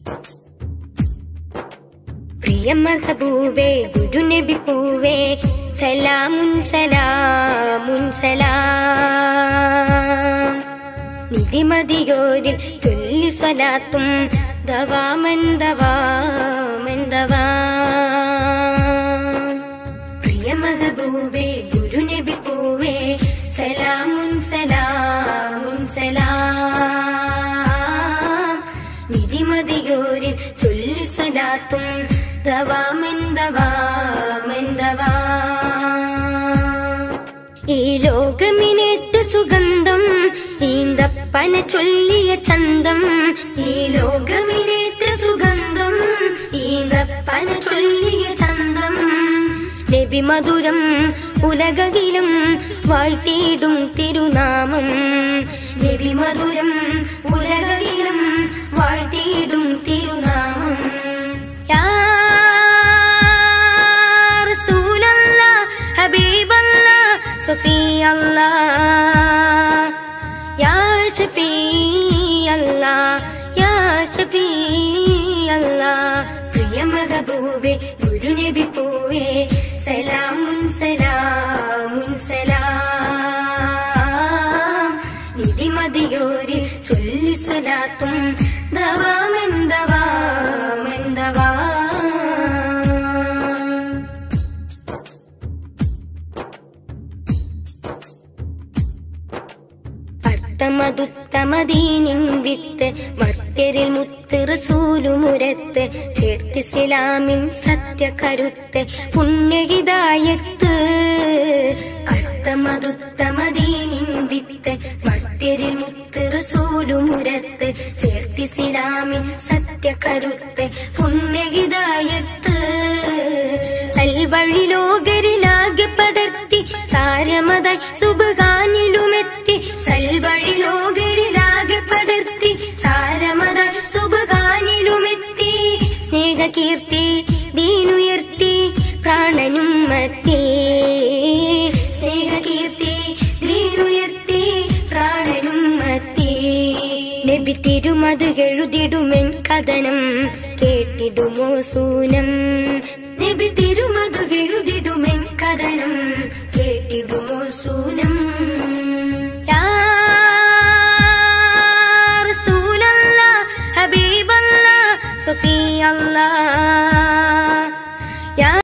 പ്രിയ മഹബൂബേ ഗുരു നബി പൂവേ സലാമുൻ സലാമുൻ സലാം നിധിമതിയോരിൽ ചൊല്ലി സ്വലാത്തും ദവാമൻ ദവാമൻ ദവാം പ്രിയ മഹബൂബേ ഗുരു നബി പൂവേ സലാമുൻ സലാമുൻ സലാം നിധിമതിയോരിൽ ചൊല്ലി സ്വലാത്തും ദവാമൻ ദവാമൻ ദവാം ഈ ലോകമിനേറ്റ സുഗന്ധം ഈന്തപ്പന ചൊല്ലിയ ചന്തം ഈ ലോകമിനേറ്റ സുഗന്ധം ഈന്തപ്പന ചൊല്ലിയ ചന്തം നബി മധുരം ഉലകകിലും വാഴ്ത്തിയിടും തിരുനാമം നബി മധുരം ഉലകകിലും വാഴ്ത്തിയിടും തിരുനാമം യാ റസൂലല്ലാഹ് ഹബീബല്ലാഹ് സഫിയല്ലാഹ് യാ ഷഫീഅല്ലാഹ് യാ ഷഫീഅല്ലാഹ് പ്രിയ മഹബൂബേ ഗുരു നബി പൂവേ സലാമുൻ സലാമുൻ സലാം നിധിമതിയോരിൽ ചൊല്ലി സ്വലാത്തും ദവാമൻ ദവാമൻ ദവാം അർത്ഥമതുത്തമദീനിൻ വിത്ത് മർത്യരിൽ മുത്ത് റസൂലുമുരത്ത് ചേർത്ത് ഇസ്ലാമിൻ സത്യകരുത്ത് പുണ്യഹിദായത്ത് അർത്ഥമതുത്തമദീനിൻ വിത്ത് മർത്യരിൽ മുത്ത് റസൂലുമുരത്ത് ചേർത്ത് ഇസ്ലാമിൻ സത്യകരുത്ത് പുണ്യഹിദായത്ത് സൽവഴി ലോകരിലാകെ പടർത്തി സാരമതായി സുബ്ഹാനിലുമെത്തി സൽവഴി ലോകരിലാകെ പടർത്തി സാരമതായി സുബ്ഹാനിലുമെത്തി സ്നേഹകീർത്തി ദീനുയർത്തി പ്രാണനും മത്തി സ്നേഹകീർത്തി ദീനുയർത്തി പ്രാണനും മത്തി നബി തിരുമത് എഴുതിടുമെൻ കഥനം കേട്ടിടുമോ സൂനം നബി തിരുമത് എഴുതിടുമെൻ കഥനം കേട്ടിടുമോ സൂനം